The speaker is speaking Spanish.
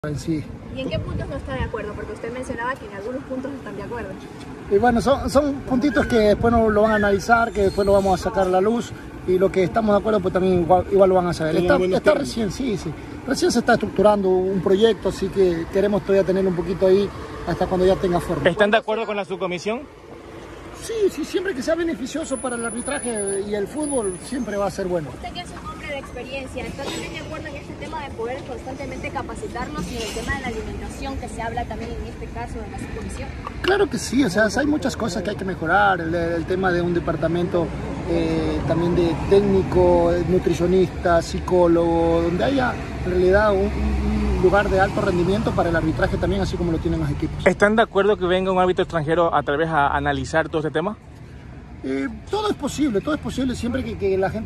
Sí. ¿Y en qué puntos no está de acuerdo? Porque usted mencionaba que en algunos puntos están de acuerdo. Y bueno, son puntitos que después no lo van a analizar, que después lo vamos a sacar a la luz, y lo que estamos de acuerdo pues también igual lo van a saber. Está recién, sí. Recién se está estructurando un proyecto, así que queremos todavía tener un poquito ahí hasta cuando ya tenga forma. ¿Están de acuerdo con la subcomisión? Sí, siempre que sea beneficioso para el arbitraje y el fútbol, siempre va a ser bueno. Usted que es un hombre de experiencia, ¿está también de acuerdo en este tema de poder constantemente capacitarnos y en el tema de la alimentación que se habla también en este caso de la subcomisión? Claro que sí, o sea, hay muchas cosas que hay que mejorar, el tema de un departamento también de técnico, nutricionista, psicólogo, donde haya en realidad un lugar de alto rendimiento para el arbitraje también, así como lo tienen los equipos. ¿Están de acuerdo que venga un árbitro extranjero a tal vez a analizar todo este tema? Todo es posible siempre que la gente